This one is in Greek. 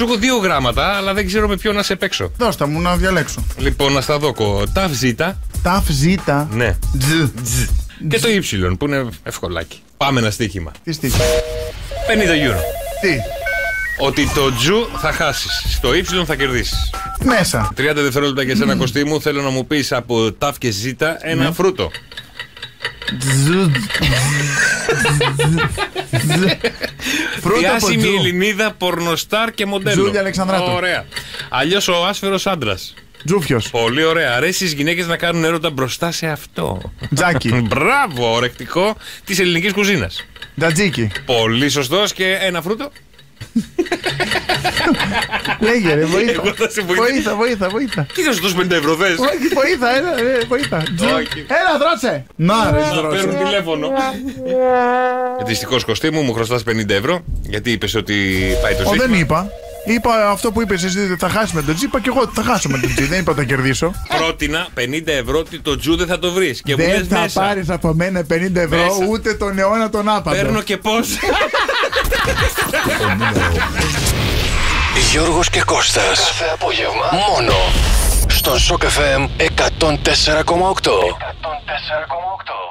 Σου έχω 2 γράμματα, αλλά δεν ξέρω με ποιο να σε παίξω. Δώστα μου να διαλέξω. Λοιπόν, να στα δω. Ταφ ζήτα. Ταφ ζήτα. Ναι. Τζ. Και το ύψιλον που είναι ευκολάκι. Πάμε ένα στοίχημα. Τι στοίχημα? 50 euro. Τι? Ότι το τζου θα χάσεις. Στο ύψιλον θα κερδίσεις. Μέσα. 30 δευτερόλεπτα για σένα, Κωστή μου. Θέλω να μου πεις από ταφ και ζήτα ένα φρούτο. Διάσημη Ελληνίδα, πορνοστάρ και μοντέλο. Τζούλια Αλεξανδράτου. Ωραία. Αλλιώς ο άσφαιρος άντρας. Τζούφιος. Πολύ ωραία. Αρέσει στις γυναίκες να κάνουν έρωτα μπροστά σε αυτό. Τζάκι. Μπράβο, ορεκτικό της ελληνικής κουζίνας. Τζατζίκι. Πολύ σωστός. Και ένα φρούτο. Λέγε ρε, βοήθα. Εγώ θα σε βοηθήσω. Βοήθα. Τι θα σου δώσω 50 ευρώ, θες? Όχι, βοήθα. Έλα, δρότσε. Να ρε, Να δρότσε. παίρνουν τηλέφωνο. Δυστυχώς, Κωστή μου χρωστάς 50 ευρώ. Γιατί είπες ότι πάει το ζήτημα. Δεν είπα. Είπα αυτό που είπες εσύ, θα χάσει με τον τζι. Είπα και εγώ θα χάσω με τον τζι. Δεν είπα θα κερδίσω. Πρότεινα 50 ευρώ ότι το τζου δεν θα το βρεις. Και μου Δεν λες θα μέσα. πάρεις από μένα 50 ευρώ Μέσα. ούτε τον αιώνα τον άπαντο. Παίρνω και πώς. Γιώργος και Κώστας. Κάθε απόγευμα μόνο στον Shock FM 104,8.